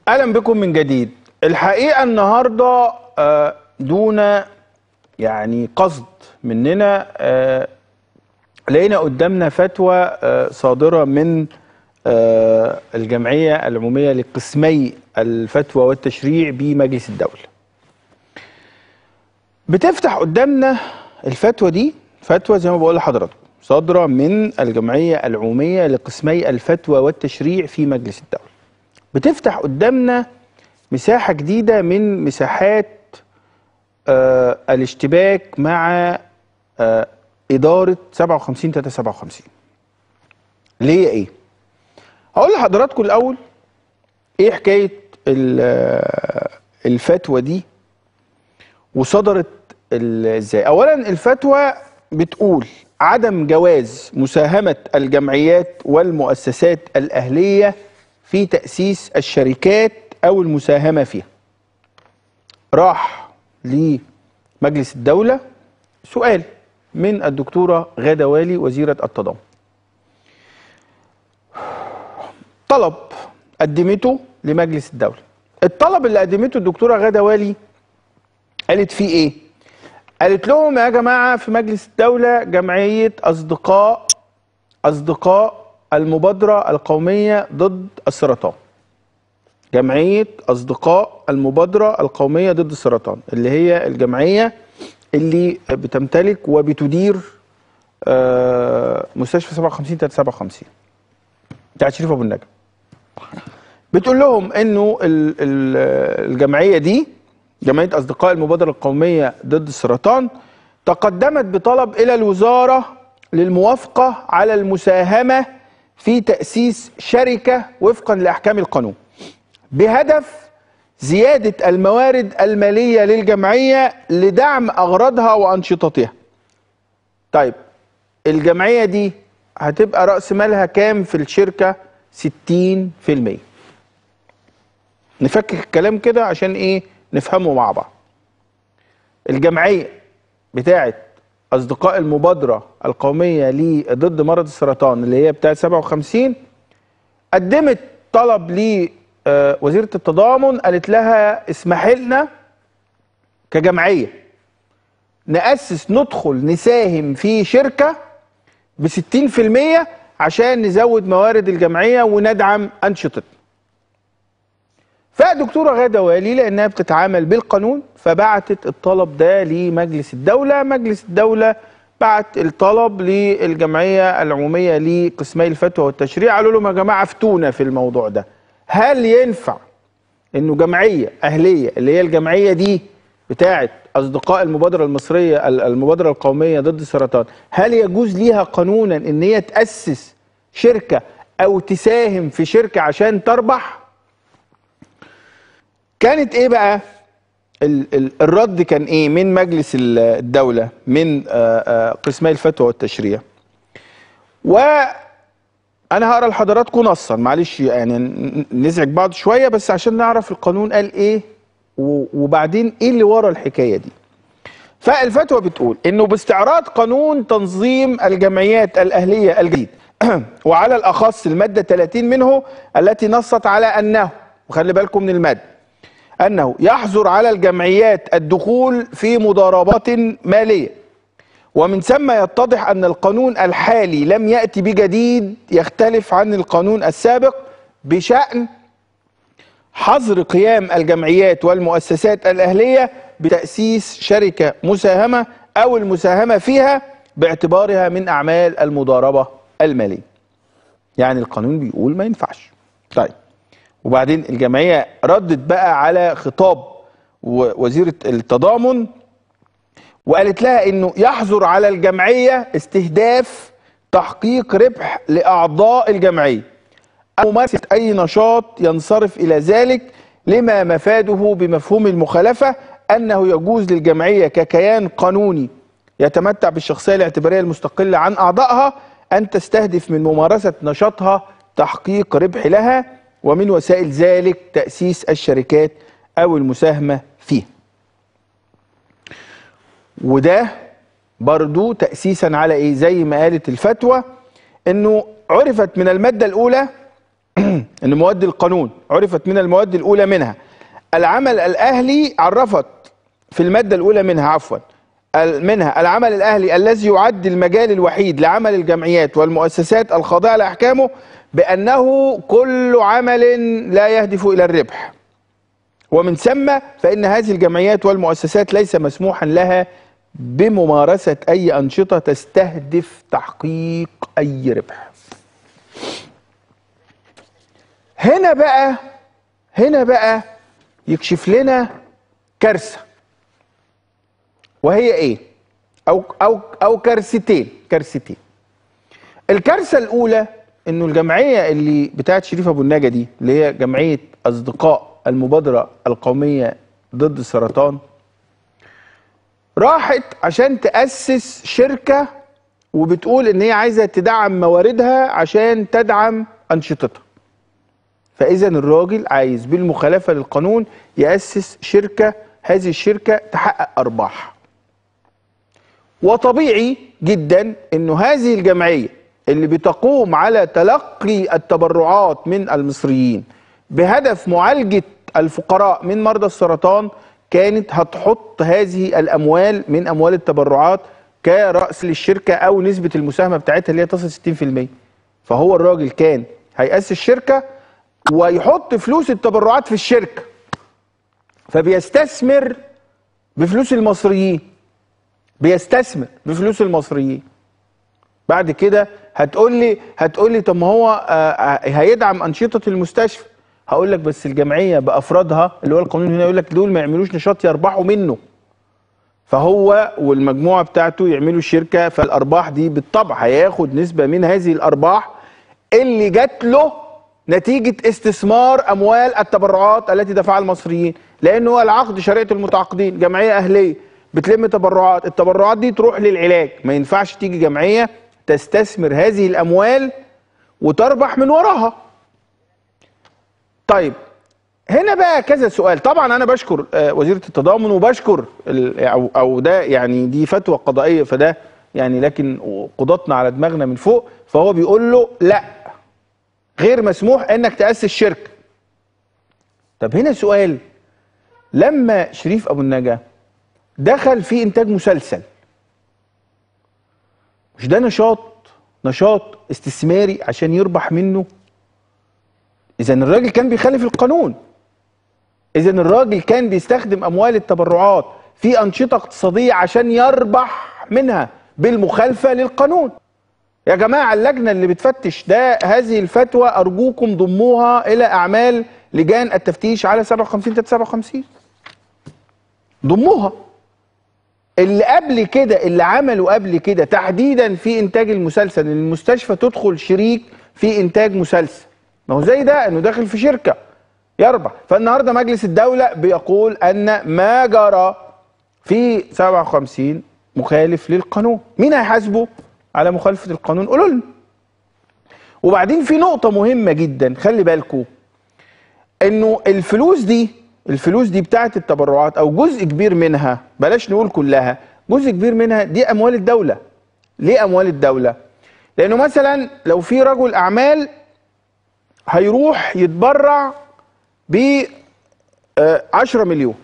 اهلا بكم من جديد. الحقيقه النهارده دون يعني قصد مننا لقينا قدامنا فتوى صادره من الجمعيه العموميه لقسمي الفتوى والتشريع بمجلس الدوله. بتفتح قدامنا الفتوى دي فتوى زي ما بقول لحضراتكم صادره من الجمعيه العموميه لقسمي الفتوى والتشريع في مجلس الدوله. بتفتح قدامنا مساحة جديدة من مساحات الاشتباك مع إدارة 57/357. اللي هي إيه؟ هقول لحضراتكم الأول إيه حكاية الفتوى دي وصدرت إزاي. أولا الفتوى بتقول عدم جواز مساهمة الجمعيات والمؤسسات الأهلية في تأسيس الشركات أو المساهمة فيها. راح لمجلس الدولة سؤال من الدكتورة غادة والي وزيرة التضامن، طلب قدمته لمجلس الدولة. الطلب اللي قدمته الدكتورة غادة والي قالت فيه إيه؟ قالت لهم يا جماعة في مجلس الدولة جمعية أصدقاء المبادرة القومية ضد السرطان. جمعية أصدقاء المبادرة القومية ضد السرطان اللي هي الجمعية اللي بتمتلك وبتدير مستشفى 57/357 بتاعت شريف أبو النجا. بتقول لهم إنه الجمعية دي جمعية أصدقاء المبادرة القومية ضد السرطان تقدمت بطلب إلى الوزارة للموافقة على المساهمة في تأسيس شركة وفقا لأحكام القانون بهدف زيادة الموارد المالية للجمعية لدعم أغراضها وأنشطتها. طيب الجمعية دي هتبقى رأس مالها كام في الشركة؟ 60%. نفكك الكلام كده عشان إيه نفهمه مع بعض. الجمعية بتاعت أصدقاء المبادرة القومية ضد مرض السرطان اللي هي بتاعت 57 قدمت طلب لوزيرة التضامن، قالت لها اسمحي لنا كجمعية ندخل نساهم في شركة ب60% عشان نزود موارد الجمعية وندعم أنشطتنا. فالدكتورة غادة والي لأنها بتتعامل بالقانون فبعتت الطلب ده لمجلس الدولة. مجلس الدولة بعت الطلب للجمعية العمومية لقسمي الفتوى والتشريع، قالوا لهم يا جماعة افتونا في الموضوع ده. هل ينفع إنه جمعية أهلية اللي هي الجمعية دي بتاعت أصدقاء المبادرة المصرية المبادرة القومية ضد السرطان، هل يجوز ليها قانونا إن هي تأسس شركة أو تساهم في شركة عشان تربح؟ كانت ايه بقى الرد؟ كان ايه من مجلس الدولة من قسمي الفتوى والتشريع؟ وانا هقرا لحضراتكم نصا، معلش يعني نزعج بعض شوية بس عشان نعرف القانون قال ايه وبعدين ايه اللي ورا الحكاية دي. فالفتوى بتقول انه باستعراض قانون تنظيم الجمعيات الأهلية الجديد وعلى الأخص المادة 30 منه التي نصت على أنه، وخلي بالكم من المادة، أنه يحظر على الجمعيات الدخول في مضاربات مالية، ومن ثم يتضح أن القانون الحالي لم يأتي بجديد يختلف عن القانون السابق بشأن حظر قيام الجمعيات والمؤسسات الأهلية بتأسيس شركة مساهمة أو المساهمة فيها باعتبارها من أعمال المضاربة المالية. يعني القانون بيقول ما ينفعش. طيب وبعدين الجمعية ردت بقى على خطاب وزيرة التضامن وقالت لها انه يحظر على الجمعية استهداف تحقيق ربح لأعضاء الجمعية أو ممارسة أي نشاط ينصرف إلى ذلك، لما مفاده بمفهوم المخالفة أنه يجوز للجمعية ككيان قانوني يتمتع بالشخصية الاعتبارية المستقلة عن أعضائها أن تستهدف من ممارسة نشاطها تحقيق ربح لها، ومن وسائل ذلك تأسيس الشركات أو المساهمة فيها. وده برضو تأسيسا على إيه؟ زي ما قالت الفتوى إنه عرفت من المادة الأولى ان مواد القانون عرفت من المواد الاولى منها. العمل الاهلي عرفت في الماده الاولى منها منها العمل الاهلي الذي يعد المجال الوحيد لعمل الجمعيات والمؤسسات الخاضعه لاحكامه بانه كل عمل لا يهدف الى الربح، ومن ثم فان هذه الجمعيات والمؤسسات ليس مسموحا لها بممارسه اي انشطه تستهدف تحقيق اي ربح. هنا بقى يكشف لنا كارثه، وهي ايه؟ او كارثتين. الكارثه الاولى انه الجمعيه اللي بتاعت شريف ابو النجا دي، اللي هي جمعيه اصدقاء المبادره القوميه ضد السرطان، راحت عشان تأسس شركه وبتقول ان هي عايزه تدعم مواردها عشان تدعم انشطتها. فاذا الراجل عايز بالمخالفه للقانون يأسس شركه، هذه الشركه تحقق ارباح. وطبيعي جدا انه هذه الجمعيه اللي بتقوم على تلقي التبرعات من المصريين بهدف معالجه الفقراء من مرضى السرطان كانت هتحط هذه الاموال من اموال التبرعات كرأس للشركه او نسبه المساهمه بتاعتها اللي هي تصل 60%. فهو الراجل كان هيأسس شركه ويحط فلوس التبرعات في الشركه، فبيستثمر بفلوس المصريين، بعد كده هتقول لي طب ما هو هيدعم انشطه المستشفى. هقول لك بس الجمعيه بافرادها اللي هو القانون هنا يقول لك دول ما يعملوش نشاط يربحوا منه، فهو والمجموعه بتاعته يعملوا شركه، فالارباح دي بالطبع هياخد نسبه من هذه الارباح اللي جات له نتيجه استثمار اموال التبرعات التي دفعها المصريين، لانه هو العقد شريعه المتعاقدين، جمعيه اهليه بتلم تبرعات، التبرعات دي تروح للعلاج، ما ينفعش تيجي جمعيه تستثمر هذه الاموال وتربح من وراها. طيب هنا بقى كذا سؤال. طبعا انا بشكر وزيره التضامن وبشكر او ده يعني دي فتوى قضائيه، فده يعني لكن قضاتنا على دماغنا من فوق، فهو بيقول له لا غير مسموح انك تأسس شركه. طب هنا سؤال، لما شريف ابو النجا دخل في انتاج مسلسل، مش ده نشاط استثماري عشان يربح منه؟ اذا الراجل كان بيخالف القانون، اذا الراجل كان بيستخدم اموال التبرعات في انشطه اقتصاديه عشان يربح منها بالمخالفه للقانون. يا جماعه اللجنه اللي بتفتش ده هذه الفتوى ارجوكم ضموها الى اعمال لجان التفتيش على 57 ضموها. اللي قبل كده اللي عملوا قبل كده تحديدا في انتاج المسلسل ان المستشفى تدخل شريك في انتاج مسلسل، ما هو زي ده انه داخل في شركه يربح. فالنهارده مجلس الدوله بيقول ان ما جرى في 57 مخالف للقانون. مين هيحاسبه على مخالفه القانون؟ قولوا لنا. وبعدين في نقطه مهمه جدا، خلي بالكم انه الفلوس دي بتاعت التبرعات او جزء كبير منها، بلاش نقول كلها، جزء كبير منها دي اموال الدوله. ليه اموال الدوله؟ لانه مثلا لو في رجل اعمال هيروح يتبرع ب 10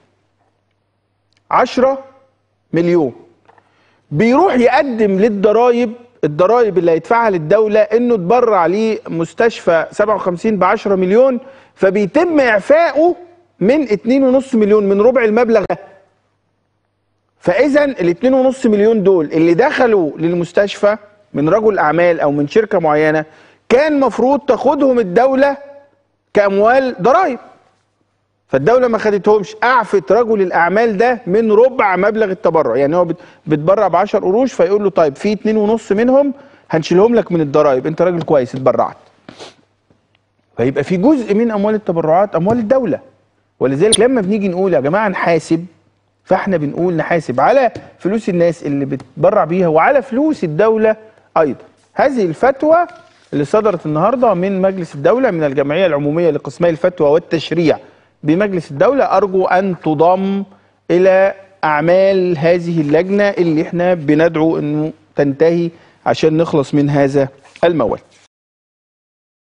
مليون، بيروح يقدم للضرايب، الضرايب اللي هيدفعها للدوله انه اتبرع لمستشفى 57 ب 10 مليون، فبيتم اعفائه من 2.5 مليون، من ربع المبلغ ده. فاذا ال 2.5 مليون دول اللي دخلوا للمستشفى من رجل اعمال او من شركه معينه كان مفروض تاخدهم الدوله كاموال ضرائب، فالدوله ما خدتهمش، اعفت رجل الاعمال ده من ربع مبلغ التبرع. يعني هو بيتبرع ب 10 قروش، فيقول له طيب في 2.5 منهم هنشيلهم لك من الضرائب، انت راجل كويس اتبرعت. فيبقى في جزء من اموال التبرعات اموال الدوله. ولذلك لما بنيجي نقول يا جماعه نحاسب، فاحنا بنقول نحاسب على فلوس الناس اللي بتبرع بيها وعلى فلوس الدوله ايضا. هذه الفتوى اللي صدرت النهارده من مجلس الدوله من الجمعيه العموميه لقسمي الفتوى والتشريع بمجلس الدوله، ارجو ان تضم الى اعمال هذه اللجنه اللي احنا بندعو انه تنتهي عشان نخلص من هذا الموال.